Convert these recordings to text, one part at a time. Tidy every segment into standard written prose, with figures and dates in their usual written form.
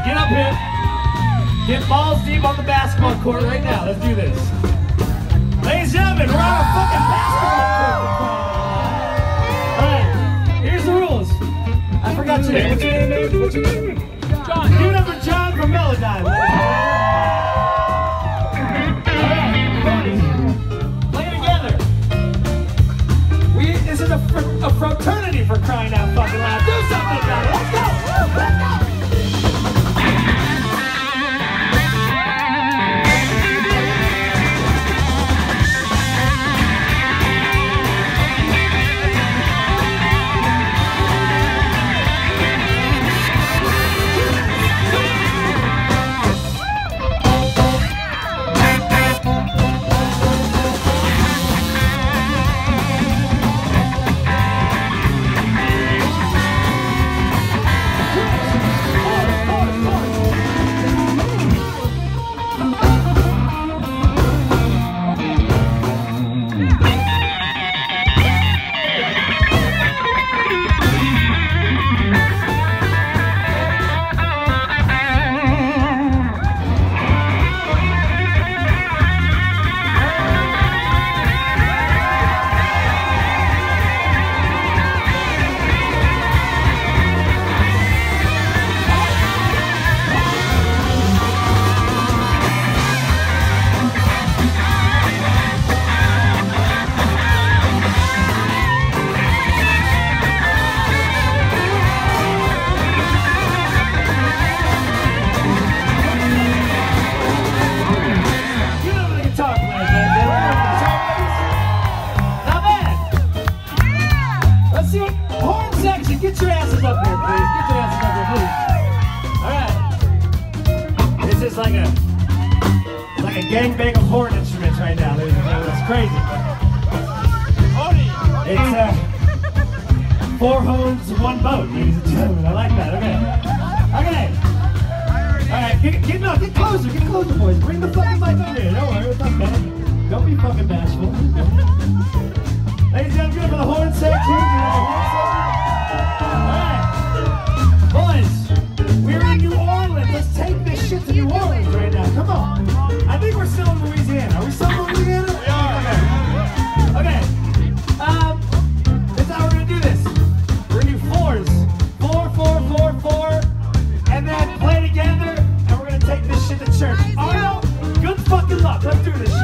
get up here. Get balls deep on the basketball court right now. Let's do this. Ladies and gentlemen, we're on a fucking basketball court. Alright, here's the rules. I forgot your name. What's your name, baby? What's your name? John. Give it up for John from Melodyne. Alright, play together. This is a fraternity for crying out fucking loud. Do something about it. Let's go. Let's go. Gangbang of horn instruments right now, ladies and gentlemen. It's crazy. It's 4 horns, 1 boat, ladies and gentlemen. I like that. Okay. Okay. Alright, get closer. Get closer, boys. Bring the fucking mic over here. Don't worry, it's not bad. Don't be fucking bashful. Ladies and gentlemen, good for the horn section. Alright. Boys, we're in New Orleans. Let's take this shit to New Orleans right now. Come on. I think we're still in Louisiana. Are we still in Louisiana? We are. Okay. This is how we're gonna do this. We're gonna do 4s. 4, 4, 4, 4, and then play together, and we're gonna take this shit to church. Arnold, good fucking luck. Let's do this shit.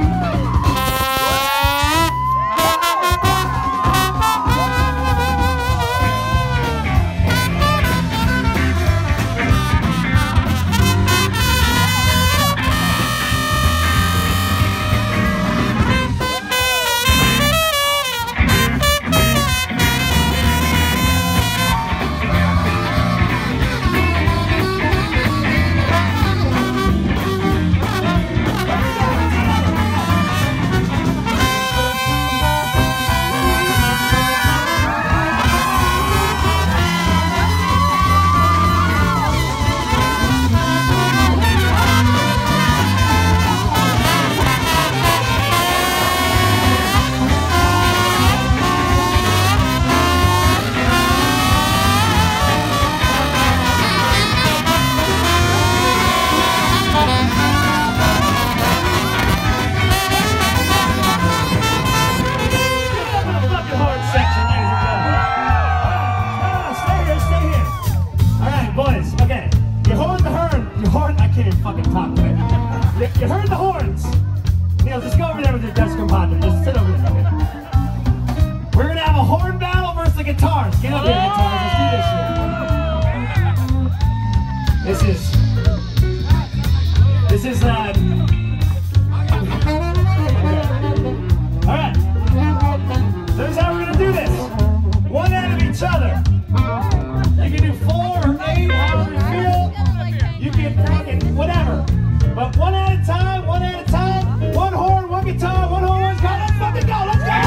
You heard the horns. Neil, just go over there with your desk compadre. Just sit over there. We're gonna have a horn battle versus the guitars. Get up here, guitars. Let's do this shit. This is all right. So this is how we're gonna do this. One end of each other. You can do 4 or 8, however you feel. You can fucking whatever. But one at a time, one at a time. One horn, one guitar, one horn, one guitar. Let's fucking go. Let's go.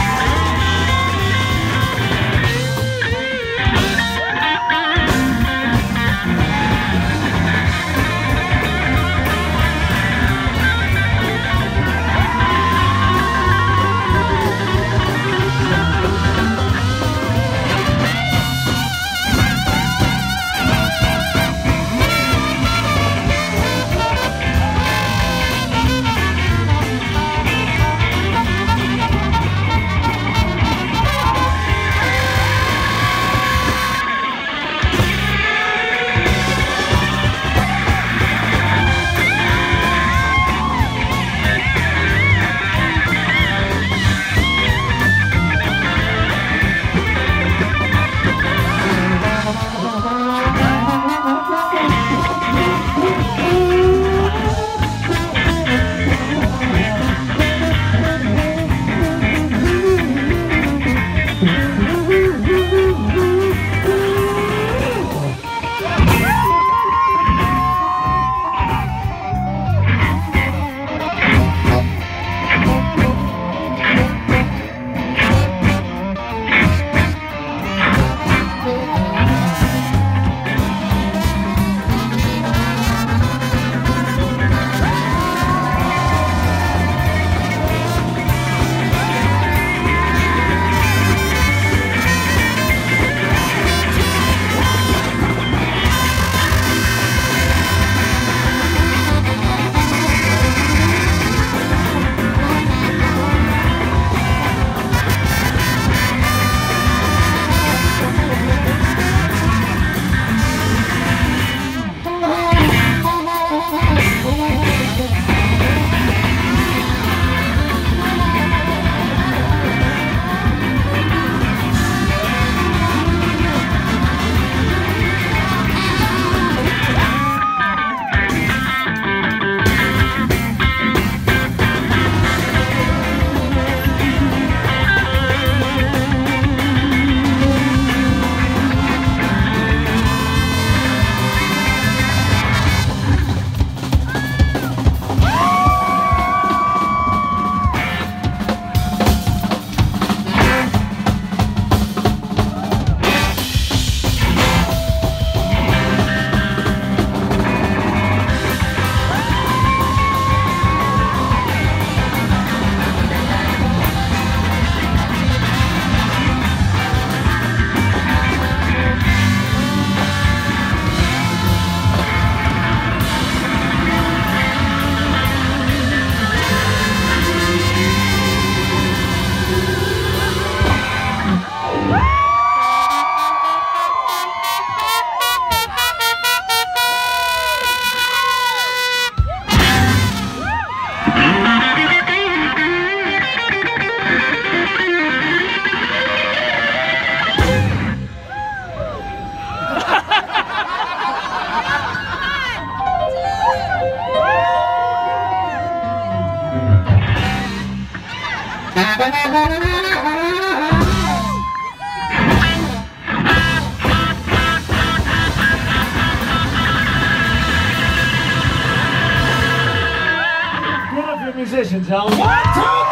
Musicians, huh? 1, 2,